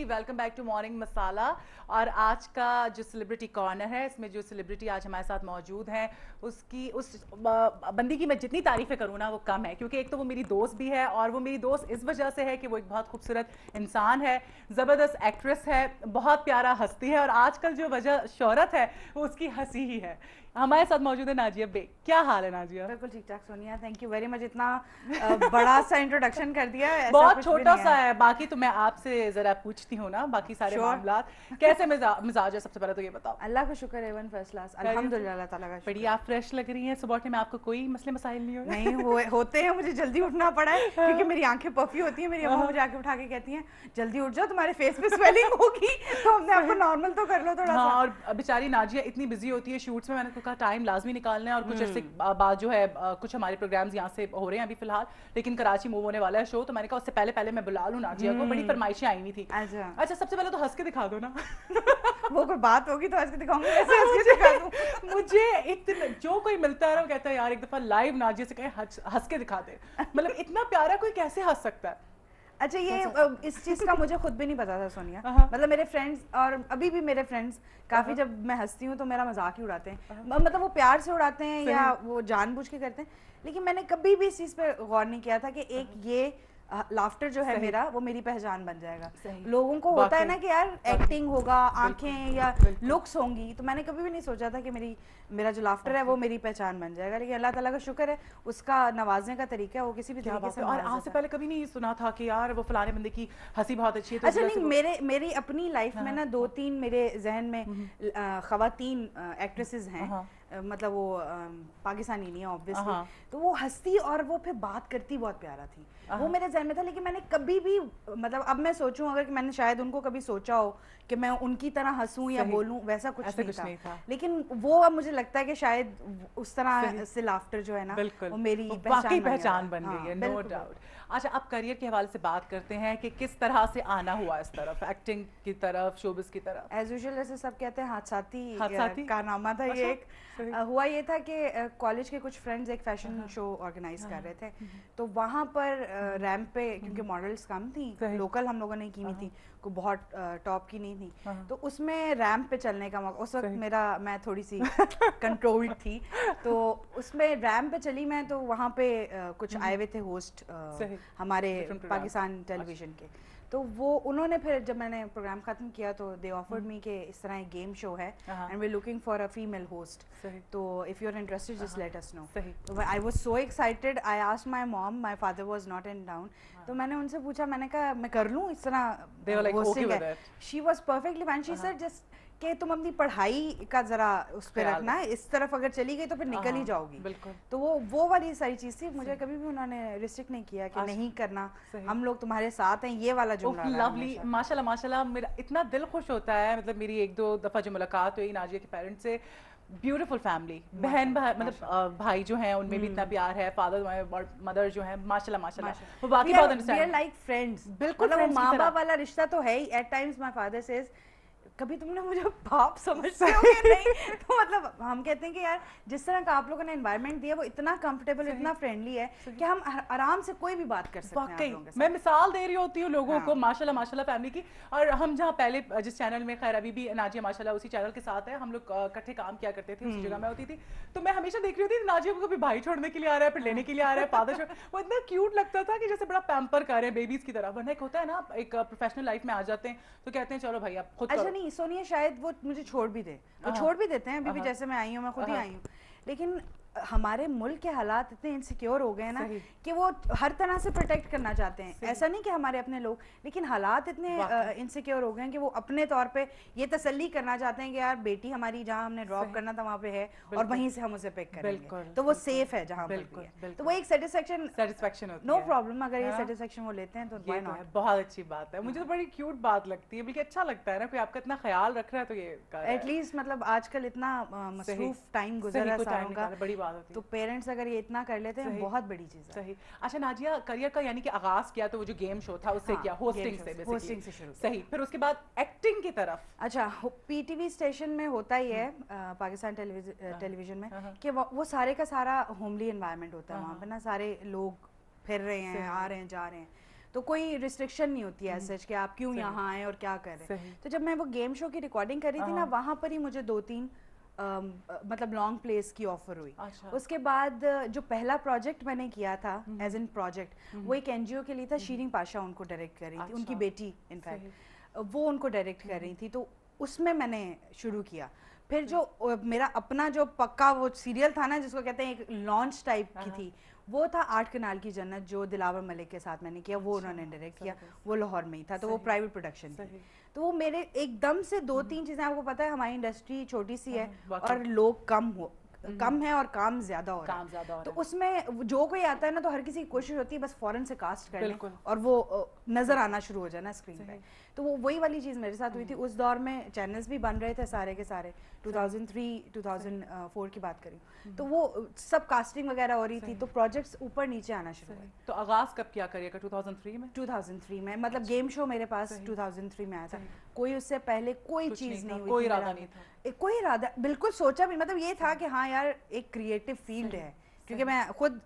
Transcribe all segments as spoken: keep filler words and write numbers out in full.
Welcome back to Morning Masala. اور آج کا جو سیلیبریٹی کارنر ہے اس میں جو سیلیبریٹی آج ہمارے ساتھ موجود ہیں اس کی اس بندی کی میں جتنی تعریفیں کروں نا وہ کم ہے, کیونکہ ایک تو وہ میری دوست بھی ہے اور وہ میری دوست اس وجہ سے ہے کہ وہ ایک بہت خوبصورت انسان ہے, زبردست ایکٹریس ہے, بہت پیارا ہستی ہے, اور آج کل جو وجہ شہرت ہے وہ اس کی ہنسی ہی ہے. ہمارے ساتھ موجود ہے ناجیہ بے. کیا حال ہے ناجیہ؟ بالکل ٹھیک ٹھاک Sonia, thank you very much. اتنا بڑا سا انٹروڈکشن کر دیا, بہت چھوٹا سا ہے. باقی تو میں آپ سے ذرا پوچھتی ہوں نا باقی سارے معاملات. کیسے مزاج ہے سب سے پہلے تو یہ بتاؤ. اللہ کا شکر ہے, ون فرسٹ کلاس, الحمدللہ, اللہ تعالیٰ کا شکر. بڑی آپ فریش لگ رہی ہیں, صبح اٹھنے میں آپ کو کوئی مسئلے مسائل نہیں ہو رہے؟ نہیں ہوتے ہیں, مجھے جلدی اٹھنا پڑا ہے کیونکہ میری آنکھیں پفی ہوتی ہیں. میری اماں مجھے آ کے اٹھا کے کہتی ہیں جلدی اٹھ جاؤ, تمہارے فیس پہ سویلنگ ہوگی, تو ہم نے آپ کو نارمل تو کر لو تھوڑا سا. اور بیچاری ناجیہ اتنی بزی ہوتی ہے شوٹس میں, میں نے کہا ٹائم لازمی نکالنا ہے, اور کچھ عرصے بعد جو ہے کچھ ہمارے پروگرامز یہاں سے ہو رہے ہیں ابھی فی الحال, لیکن کراچی موو ہونے والا ہے شو, تو میں نے کہا اس سے پہلے پہلے میں بلا لوں ناجیہ کو. بڑی فرمائشیں آئی ہوئی تھی. اچھا سب سے پہلے تو ہنس کے دکھا دو نا. وہ کوئی بات ہوگی تو ہنس کے دکھاؤں گی, ایسے ہنس کے دکھا دوں. مجھے اتنا جو کوئی ملتا ہے نا وہ کہتا ہے یار ایک دفعہ لائیو ناجیہ سے کہیں ہنس کے دکھا دے. مطلب اتنا پیارا کوئی کیسے ہنس سکتا ہے؟ اچھا یہ اس چیز کا مجھے خود بھی نہیں پتا تھا سونیا. مطلب میرے فرینڈس اور ابھی بھی میرے فرینڈس کافی, جب میں ہنستی ہوں تو میرا مذاق ہی اڑاتے ہیں. مطلب وہ پیار سے اڑاتے ہیں یا وہ جان بوجھ کے کرتے ہیں, لیکن میں نے کبھی بھی اس چیز پہ غور نہیں کیا تھا کہ ایک یہ لافٹر جو ہے میرا وہ میری پہچان بن جائے گا. لوگوں کو ہوتا ہے نا کہ یار ایکٹنگ ہوگا, آنکھیں یا لکس ہوں گی, تو میں نے کبھی بھی نہیں سوچا تھا کہ میری میرا جو لافٹر ہے وہ میری پہچان بن جائے گا. لیکن اللہ تعالیٰ کا شکر ہے, اس کا نوازنے کا طریقہ وہ کسی بھی طریقے سے. اور آج سے پہلے کبھی نہیں سنا تھا کہ یار وہ فلانے بندے کی ہنسی بہت اچھی ہے. اچھا نہیں, میرے میری اپنی لائف میں نا دو تین میرے ذہن میں خواتین ایکٹریسز ہیں, مطلب وہ پاکستانی نہیں ہے آبویسلی, تو وہ ہستی اور وہ پھر بات کرتی بہت پیارا تھی, وہ میرے ذہن میں تھا. لیکن میں نے کبھی بھی, مطلب اب میں سوچوں اگر کہ میں نے شاید ان کو کبھی سوچا ہو کہ میں ان کی طرح ہنسوں یا بولوں, ویسا کچھ نہیں تھا. لیکن وہ اب مجھے لگتا ہے کہ شاید اس طرح سے لافٹر جو ہے نا وہ میری پہچان بن گئی ہے, نو ڈاؤٹ. اچھا اب کریئر کے حوالے سے بات کرتے ہیں کہ کس طرح سے آنا ہوا اس طرف, ایکٹنگ کی طرف, شوبز کی طرف. ایز یوزول جیسے سب کہتے ہیں حادثاتی کارنامہ تھا یہ. ایک ہوا یہ تھا کہ کالج کے کچھ فرینڈز ایک فیشن شو آرگنائز کر رہے تھے, تو وہاں پر ریمپ پہ, کیونکہ ماڈلس کم تھیں, لوکل ہم لوگوں نے کی ہوئی تھی, کوئی بہت ٹاپ کی نہیں تھی, تو اس میں ریمپ پہ چلنے کا موقع, اس وقت میرا میں تھوڑی سی کنٹرولڈ تھی, تو اس میں ریمپ پہ چلی میں, تو وہاں پہ کچھ آئے ہوئے تھے ہوسٹ ہمارے پاکستان ٹیلی ویژن کے, تو وہ انہوں نے پھر جب میں نے پروگرام ختم کیا تو دے آفرڈ می کہ اس طرح ایک گیم شو ہے and we looking for a female host, تو if you are interested just let us know. تو I was so excited, I asked my mom, my father was not in town, تو میں نے ان سے پوچھا, میں نے کہا میں کر لوں اس طرح ہوسٹنگ ہے. She was perfectly fine, she said just کہ تم اپنی پڑھائی کا ذرا اس پہ رکھنا ہے, اس طرف اگر چلی گئی تو پھر نکل ہی جاؤ گی. تو وہ وہ والی ساری چیز تھی. مجھے کبھی بھی انہوں نے ریسٹرکٹ نہیں کیا کہ نہیں کرنا, ہم لوگ تمہارے ساتھ ہیں, یہ والا جملہ. لولی, ماشاء اللہ ماشاء اللہ, میرا اتنا دل خوش ہوتا ہے. مطلب میری ایک دو دفعہ جو ملاقات ہوئی ناجیہ کے پیرنٹس سے, بیوٹیفل فیملی, بہن مطلب بھائی جو ہیں ان میں بھی اتنا پیار ہے, فادر مدر جو ہیں ماشاء اللہ ماشاء اللہ, وہ باقی بہت انڈرسٹینڈ لائک فرینڈس. بالکل وہ ماں باپ والا رشتہ تو ہے ہی. At times my father says کبھی تم نے مجھے باپ سمجھتے ہو کہ نہیں, تو مطلب ہم کہتے ہیں کہ یار جس طرح کا آپ لوگوں نے انوائرمنٹ دیا وہ اتنا کمفرٹیبل, اتنا فرینڈلی ہے کہ ہم آرام سے کوئی بھی بات کر سکتے ہیں. میں مثال دے رہی ہوتی ہوں لوگوں کو ماشاء اللہ ماشاء اللہ فیملی کی. اور ہم جہاں پہلے جس چینل میں, خیر ابھی بھی ناجیہ ماشاء اللہ اسی چینل کے ساتھ ہے, ہم لوگ اکٹھے کام کیا کرتے تھے, اسی جگہ میں ہوتی تھی, تو میں ہمیشہ دیکھ رہی ہوتی تھی ناجیہ کو کبھی بھائی چھوڑنے کے لیے آ رہا ہے, پھر لینے کے لیے آ رہا ہے, فادر چھوڑ, وہ اتنا کیوٹ لگتا تھا کہ جیسے بڑا پیمپر کر رہے ہیں بیبیز کی طرح. ورنہ ایک ہوتا ہے نا ایک پروفیشنل لائف میں آ جاتے ہیں تو کہتے ہیں چلو بھائی آپ خود. اچھا نہیں سونیا, شاید وہ مجھے چھوڑ بھی دے, وہ چھوڑ بھی دیتے ہیں. ابھی بھی جیسے میں آئی ہوں, میں خود ہی آئی ہوں, لیکن ہمارے ملک کے حالات اتنے انسیکیور ہو گئے نا کہ وہ ہر طرح سے پروٹیکٹ کرنا چاہتے ہیں. ایسا نہیں کہ ہمارے اپنے لوگ, لیکن حالات اتنے انسیکیور ہو گئے ہیں کہ وہ اپنے طور پہ یہ تسلی کرنا چاہتے ہیں کہ یار بیٹی ہماری جہاں ہم نے ڈراپ کرنا تھا وہاں پہ ہے, اور وہیں سے ہم اسے پک کریں گے, تو وہ سیف ہے جہاں پر بھی ہے. تو وہ ایک سیٹسفیکشن سیٹسفیکشن ہوتی ہے. نو پرابلم, اگر یہ سیٹسفیکشن وہ لیتے ہیں تو بہت اچھی بات ہے. مجھے تو بڑی کیوٹ بات لگتی ہے, بلکہ اچھا لگتا ہے نا کوئی آپ کا اتنا خیال رکھ رہا ہے, تو یہ ایٹ لیسٹ مطلب آج کل اتنا مصروف ٹائم گزر رہا ہے ساروں کا, بڑی بات ہوتی ہے. تو پیرنٹس اگر یہ اتنا کر لیتے ہیں بہت بڑی چیز ہے. صحیح. اچھا ناجیہ, کریئر کا یعنی کہ آغاز کیا تو وہ جو گیم شو تھا اس سے کیا, ہوسٹنگ سے ہوسٹنگ سے شروع. صحیح. پھر اس کے بعد ایکٹنگ کی طرف. اچھا پی ٹی وی اسٹیشن میں ہوتا ہی ہے پاکستان ٹیلی ویژن میں کہ وہ سارے کا سارا ہوملی انوائرمنٹ ہوتا ہے وہاں پہ نا, سارے لوگ پھر رہے ہیں, آ رہے ہیں, جا رہے ہیں, تو کوئی ریسٹرکشن نہیں ہوتی ہے سچ کہ آپ کیوں یہاں آئے اور کیا کر رہے ہیں. تو جب میں وہ گیم شو کی ریکارڈنگ کر رہی تھی نا, وہاں پر ہی مجھے دو تین مطلب لانگ پلیس کی آفر ہوئی. اس کے بعد جو پہلا پروجیکٹ میں نے کیا تھا ایز این پروجیکٹ, وہ ایک این جی او کے لیے تھا. شیرین پاشا ان کو ڈائریکٹ کر رہی تھی, ان کی بیٹی انفیکٹ وہ ان کو ڈائریکٹ کر رہی تھی. تو اس میں میں نے شروع کیا. پھر جو میرا اپنا جو پکا وہ سیریل تھا نا, جس کو کہتے ہیں ایک لانچ ٹائپ کی تھی, وہ تھا آٹھ کنال کی جنت, جو دلاور ملک کے ساتھ میں نے کیا. وہ انہوں نے ڈائریکٹ کیا, وہ لاہور میں ہی تھا, تو وہ پرائیویٹ پروڈکشن تھی. تو وہ میرے ایک دم سے دو تین چیزیں, آپ کو پتا ہے ہماری انڈسٹری چھوٹی سی ہے اور لوگ کم ہو کم ہے اور کام زیادہ ہو رہا ہے, تو اس میں جو کوئی آتا ہے نا, تو ہر کسی کی کوشش ہوتی ہے بس فوراً سے کاسٹ کر لیں اور وہ نظر آنا شروع ہو جائے نا اسکرین پہ. تو وہ وہی والی چیز میرے ساتھ ہوئی تھی. اس دور میں چینلز بھی بن رہے تھے سارے کے سارے, two thousand three two thousand four کی بات کری, تو وہ سب کاسٹنگ وغیرہ ہو رہی تھی, تو پروجیکٹس اوپر نیچے آنا شروع ہوئے. تو آغاز کب کیا کریے گا؟ ٹو تھاؤزینڈ تھری میں ٹو تھاؤزینڈ تھری میں مطلب گیم شو میرے پاس ٹو تھاؤزینڈ تھری میں آیا تھا. کوئی اس سے پہلے کوئی چیز نہیں ہوئی, کوئی ارادہ نہیں تھا, کوئی ارادہ بالکل سوچا بھی. مطلب یہ تھا کہ ہاں یار ایک کریٹو فیلڈ ہے, کیونکہ میں خود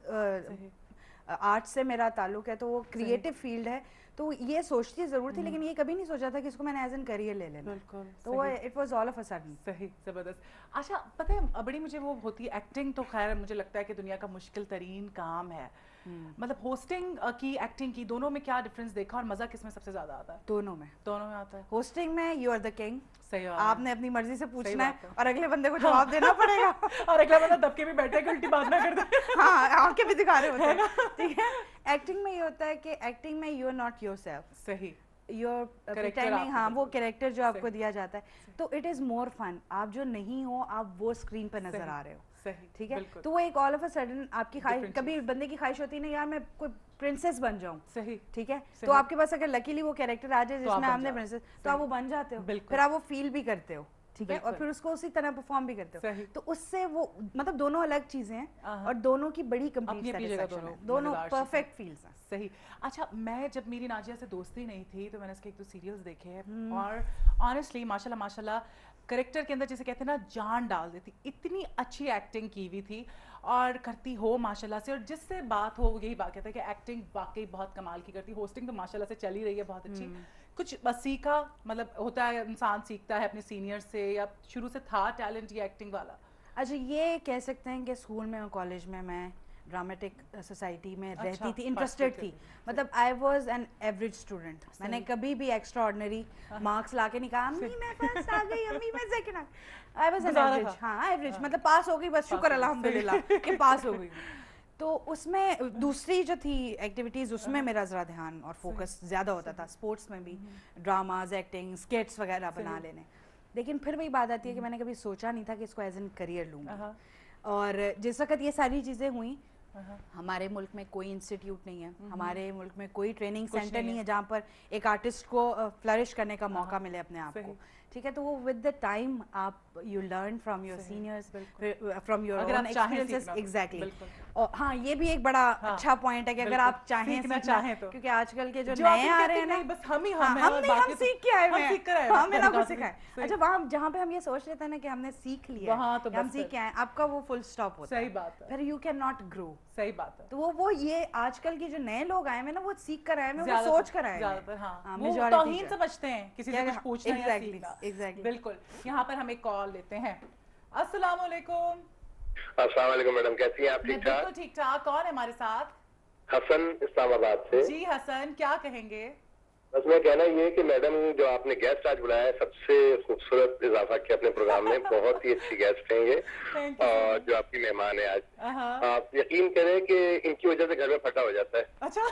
آرٹ سے میرا تعلق ہے, تو وہ کریٹو فیلڈ ہے, تو یہ سوچتی ضرور تھی, لیکن یہ کبھی نہیں سوچا تھا کہ اس کو میں نے ایز این کریئر لے لینا. تو وہ it was all of a sudden. صحیح, زبردست. اچھا پتہ ہے بڑی مجھے وہ ہوتی ہے ایکٹنگ, تو خیر مجھے لگتا ہے کہ دنیا کا مشکل ترین کام ہے. مطلب ہوسٹنگ کی ایکٹنگ کی, دونوں میں کیا ڈفرینس دیکھا اور مزہ کس میں سب سے زیادہ آتا ہے؟ دونوں میں دونوں میں آتا ہے. ہوسٹنگ میں یو آر دا کنگ, صحیح, آپ نے اپنی مرضی سے پوچھنا ہے اور اگلے بندے کو جواب دینا پڑے گا, اور اگلا بندہ دب کے بھی بیٹھے گا, الٹی بات نہ کر دے, ہاں آنکھیں بھی دکھا رہے ہوتے ہیں, ٹھیک ہے. ایکٹنگ میں یہ ہوتا ہے کہ ایکٹنگ میں you are not yourself, صحیح, یور پریٹینڈنگ, ہاں وہ کریکٹر جو آپ کو دیا جاتا ہے, تو اٹ از مور فن. آپ جو نہیں ہو آپ وہ اسکرین پہ نظر آ رہے ہو, ٹھیک ہے. تو وہ ایک آل آف اے سڈن آپ کی خواہش, کبھی بندے کی خواہش ہوتی ہے نا یار میں کوئی پرنسس بن جاؤں, صحیح, ٹھیک ہے, تو آپ کے پاس اگر لکیلی وہ کیریکٹر آ جائے جس میں آپ نے پرنسس, تو آپ وہ بن جاتے ہو, پھر آپ وہ فیل بھی کرتے ہو, ٹھیک ہے, اور پھر اس کو اسی طرح پرفارم بھی کرتے ہو. تو اس سے وہ مطلب دونوں الگ چیزیں ہیں اور دونوں کی بڑی کمپلیٹ سیٹسفیکشن ہے, دونوں پرفیکٹ فیلز ہیں. صحیح. اچھا میں جب میری ناجیہ سے دوستی نہیں تھی تو میں نے اس کے ایک دو سیریلز دیکھے ہیں, اور آنیسٹلی ماشاء اللہ ماشاء اللہ کریکٹر کے اندر جسے کہتے ہیں نا جان ڈال دیتی, اتنی اچھی ایکٹنگ کی ہوئی تھی اور کرتی ہو ماشاء اللہ سے, اور جس سے بات ہو یہی بات کہتا ہے کہ ایکٹنگ واقعی بہت کمال کی کرتی. ہوسٹنگ تو ماشاء اللہ سے چل ہی رہی ہے بہت اچھی. کچھ سیکھا, مطلب ہوتا ہے انسان سیکھتا ہے اپنے سینئر سے, یا شروع سے تھا ٹیلنٹ یہ ایکٹنگ والا؟ اچھا یہ کہہ سکتے ہیں کہ اسکول میں اور کالج میں میں ڈرامٹک سوسائٹی میں رہتی تھی, انٹرسٹیڈ تھی. مطلب I was an average student, میں نے کبھی بھی ایکسٹرا آرڈنری مارکس لا کے نہیں کہا امی میں فرسٹ آ گئی, امی میں سیکنڈ آ گئی. آئی واز این ایوریج, ہاں ایوریج, مطلب پاس ہو گئی بس, شکر الحمدللہ کہ پاس ہو گئی. تو اس میں دوسری جو تھی ایکٹیویٹیز, اس میں میرا ذرا دھیان اور فوکس زیادہ ہوتا تھا. اسپورٹس میں بھی ڈراماز, ایکٹنگ, اسکیٹس وغیرہ بنا لینے. لیکن پھر وہی بات آتی ہے کہ میں نے کبھی سوچا نہیں تھا کہ اس کو ایز این کریئر لوں گا. اور جس وقت یہ ساری چیزیں ہوئیں, ہمارے ملک میں کوئی انسٹیٹیوٹ نہیں ہے, ہمارے ملک میں کوئی ٹریننگ سینٹر نہیں ہے جہاں پر ایک آرٹسٹ کو فلرش کرنے کا موقع ملے اپنے آپ کو, ٹھیک ہے. تو وہ ود دا ٹائم آپ you learn from your seniors, from your own experiences. Exactly. اور ہاں یہ بھی ایک بڑا اچھا پوائنٹ ہے کہ اگر آپ چاہیں چاہیں تو, کیونکہ آج کل کے جو نئے آ رہے ہیں نا, بس ہم ہی ہم ہم سیکھ کے آئے ہوئے ہیں, ہاں میں نے کچھ سیکھا ہے. اچھا وہاں جہاں پہ ہم یہ سوچ لیتے ہیں نا کہ ہم نے سیکھ لیا, ہم سیکھ کے آئے, آپ کا وہ فل اسٹاپ ہوتا ہے. صحیح بات ہے. پھر یو کین ناٹ گرو. صحیح بات ہے. تو وہ وہ یہ آج کل کے جو نئے لوگ آئے ہیں نا, وہ سیکھ کر آئے ہیں, وہ سوچ کر آئے ہیں, ہاں وہ توہین سمجھتے ہیں کسی سے کچھ پوچھنا یا سیکھنا. ایگزیکٹلی, بالکل. یہاں پر ہم ایک کال لیتے ہیں. السلام علیکم. السلام علیکم میڈم, کیسی ہیں آپ؟ ٹھیک ٹھاک. بالکل ٹھیک ٹھاک. کون ہے ہمارے ساتھ؟ حسن اسلام آباد سے. جی حسن, کیا کہیں گے؟ بس میں کہنا یہ کہ میڈم جو آپ نے گیسٹ آج بلایا ہے, سب سے خوبصورت اضافہ کیا اپنے پروگرام میں, بہت ہی اچھی گیسٹ ہیں یہ, اور جو آپ کی مہمان ہے آج, آپ یقین کریں کہ ان کی وجہ سے گھر میں پھٹا ہو جاتا ہے.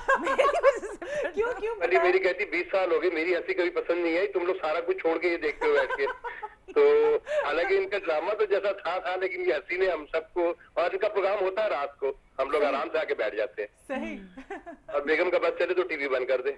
اچھا کیوں کیوں؟ میری کہتی بیس سال ہو گئے, میری ہنسی کبھی پسند نہیں آئی, تم لوگ سارا کچھ چھوڑ کے یہ دیکھتے ہو بیٹھ کے. تو حالانکہ ان کا ڈرامہ تو جیسا تھا تھا لیکن یہ ہنسی نے ہم سب کو, اور ان کا پروگرام ہوتا ہے رات کو, ہم لوگ آرام سے آ کے بیٹھ جاتے ہیں. صحیح. اور بیگم کا بس چلے تو ٹی وی بند کر دے,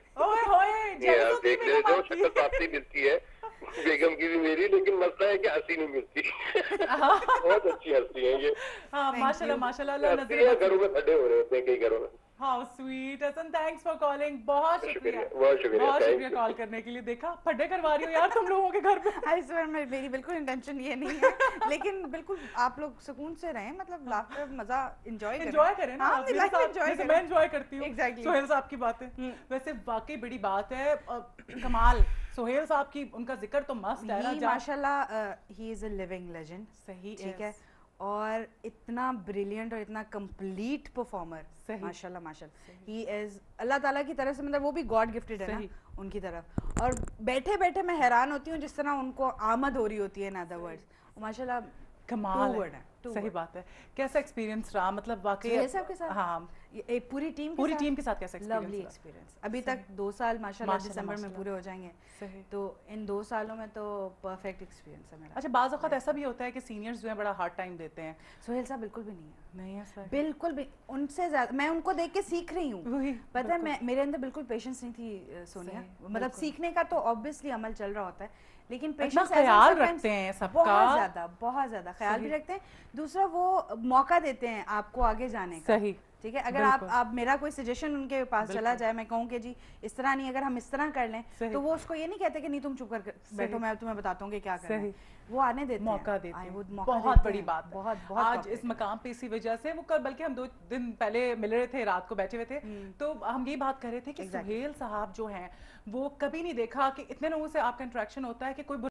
دیکھ لے جو شکل تو آپ سے ملتی ہے بیگم کی بھی میری, لیکن مسئلہ ہے کہ ہنسی نہیں ملتی. بہت اچھی ہنسی ہے یہ, ماشاء اللہ ماشاء اللہ. گھروں میں کھڑے ہو رہے ہوتے ہیں کئی گھروں میں. How sweet Hasan, thanks for calling, बहुत शुक्रिया, बहुत शुक्रिया, बहुत शुक्रिया कॉल करने के लिए। देखा फड्डे करवा रही हो यार तुम लोगों के घर पे। आई स्वेयर मेरी बिल्कुल इंटेंशन ये नहीं है, लेकिन बिल्कुल आप लोग सुकून से रहें, मतलब लाफ्टर मजा एंजॉय करें, एंजॉय करें ना, हाँ, लाइफ एंजॉय करें। मैं एंजॉय करती हूँ एग्जैक्टली सोहेल साहब की बातें। वैसे वाकई बड़ी बात है, कमाल सोहेल साहब की, उनका जिक्र तो मस्त है ना, माशाल्लाह he is a living legend. सही, ठीक है, और इतना ब्रिलियंट और इतना कंप्लीट परफॉर्मर, माशाल्लाह माशाल्लाह, ही इज अल्लाह ताला की तरफ से, मतलब वो भी गॉड गिफ्टेड है ना उनकी तरफ। और बैठे बैठे मैं हैरान होती हूँ जिस तरह उनको आमद हो रही होती है, इन अदर वर्ड्स, माशाल्लाह कमाल है। सही बात है। कैसा एक्सपीरियंस रहा, मतलब वाकई सबके साथ? हाँ, एक पूरी टीम पूरी टीम के साथ कैसा एक्सपीरियंस? Lovely experience. अभी तक दो साल माशाल्लाह दिसंबर में पूरे हो जाएंगे, तो इन दो सालों में तो परफेक्ट एक्सपीरियंस है मेरा। अच्छा, बाज़ औक़ात ऐसा भी होता है कि सीनियर्स जो है बड़ा हार्ड टाइम देते हैं। सोहेल साहब बिल्कुल भी नहीं है। नहीं है सर, बिल्कुल भी, उनसे ज़्यादा मैं उनको देख के सीख रही हूँ। पता है, मैं मेरे अंदर बिल्कुल पेशेंस नहीं थी सोनिया, मतलब सीखने का तो ऑब्वियसली अमल चल रहा होता है, लेकिन पेशेंस ख्याल रखते हैं सबका, बहुत ज्यादा बहुत ज्यादा ख्याल भी रखते हैं। दूसरा वो मौका देते हैं आपको आगे जाने का। सही, ठीक है, अगर आप आप मेरा कोई सजेशन उनके पास चला जाए, मैं कहूँ कि जी इस तरह नहीं, अगर हम इस तरह कर लें, तो वो उसको ये नहीं कहते कि नहीं तुम चुप कर बैठो, मैं तुम्हें बताता हूँ कि क्या करना है। वो आने देते हैं, मौका देते हैं, वो बहुत बड़ी बात है। बहुत बहुत आज इस मकाम पे इसी वजह से, वो कल बल्कि हम दो दिन पहले मिल रहे थे, रात को बैठे हुए थे, तो हम ये बात कर रहे थे कि सोहेल साहब जो हैं वो कभी नहीं देखा कि इतने लोगों से आपका इंटरेक्शन होता है कि कोई